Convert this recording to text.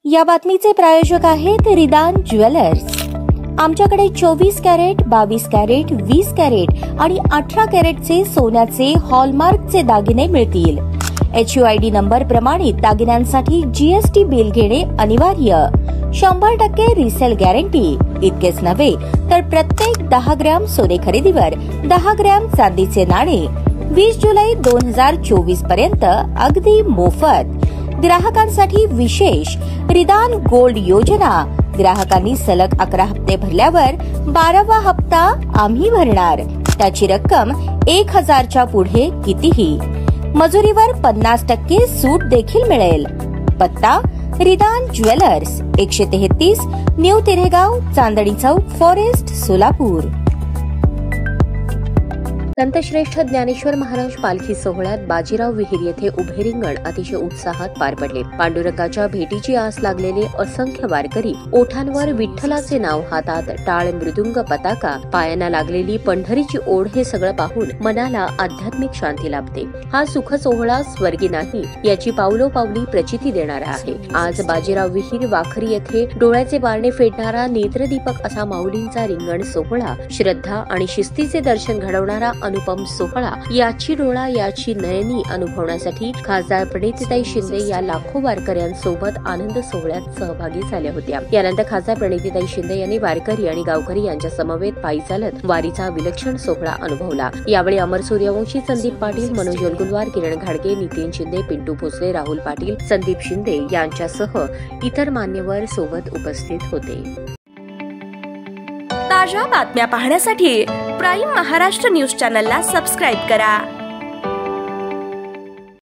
या बातमीचे प्रायोजक आहेत रिदान ज्वेलर्स। आमच्याकडे 24 कॅरेट, 22 कॅरेट, 20 कॅरेट आणि 18 कॅरेटचे सोन्याचे हॉलमार्कचे दागिने मिळतील। HUID नंबर प्रमाणित दागिन्यांसाठी GST बिल घेणे अनिवार्य। 100% रिसेल गॅरंटी। इतकेच नव्हे तर प्रत्येक 10 ग्रॅम सोने खरेदीवर 10 ग्रॅम चांदीचे नाणे 20 जुलै 2024 पर्यंत अगदी मोफत। ग्राहकांसाठी विशेष रिदान गोल्ड योजना। ग्राहकांनी सलग 11 हप्ते भरल्यावर 12वा हप्ता आम्ही भरणार। त्याची रक्कम 1000च्या पुढे कितीही। मजुरीवर 50% सूट देखील मिळेल। पत्ता Ridan jewellers, 133 new Tiregaon, Chandni Chowk, forest, Solapur. संतश्रेष्ठ ज्ञानेश्वर महाराज पालखी सोहळ्यात बाजीराव विहीर येथे उभे रिंगण अतिशय उत्साहात पार पडले। पांडुरंगाच्या भेटीची आस लागलेले असंख्य वारकरी, ओठांवर विठ्ठलाचे नाव, हातात टाळ मृदुंग पताका, पायांना लागलेली पंढरीची ओढ हे सगळं पाहून मनाला आध्यात्मिक शांती लाभते। हा सुख सोहळा स्वर्गी नाही याची पावलोपावली प्रचिती देणारा आहे। आज बाजीराव विहीर वाखरी येथे डोळ्याचे बारणे फेडणारा नेत्रदीपक असा माऊलींचा रिंगण सोहळा, श्रद्धा आणि शिस्तीचे दर्शन घडवणारा अनुपम सोहळा, याची डोळा याची नयनी अनुभवण्यासाठी खासदार प्रणितीताई शिंदे या लाखो वारकऱ्यांसोबत आनंद सोहळ्यात सहभागी झाल्या होत्या। यानंतर खासदार प्रणितीताई शिंदे यांनी वारकरी आणि गावकरी यांच्या समवेत पायी चालत वारीचा विलक्षण सोहळा अनुभवला। यावेळी अमर सूर्यवंशी, संदीप पाटील, मनोज योलगुलवार, किरण घाडगे, नितीन शिंदे, पिंटू भोसले, राहुल पाटील, संदीप शिंदे यांच्यासह इतर मान्यवर सोबत उपस्थित होते। ताज्या बातम्या पाहण्यासाठी प्राईम महाराष्ट्र न्यूज चॅनलला सबस्क्राईब करा।